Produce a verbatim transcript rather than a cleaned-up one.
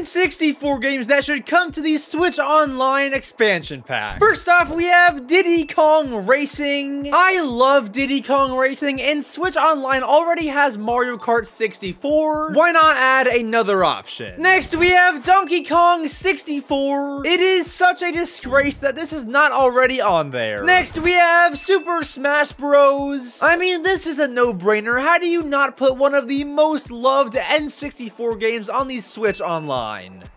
N sixty-four games that should come to the Switch Online expansion pack. First off, we have Diddy Kong Racing. I love Diddy Kong Racing, and Switch Online already has Mario Kart sixty-four. Why not add another option? Next, we have Donkey Kong sixty-four. It is such a disgrace that this is not already on there. Next, we have Super Smash Bros. I mean, this is a no-brainer. How do you not put one of the most loved N sixty-four games on the Switch Online?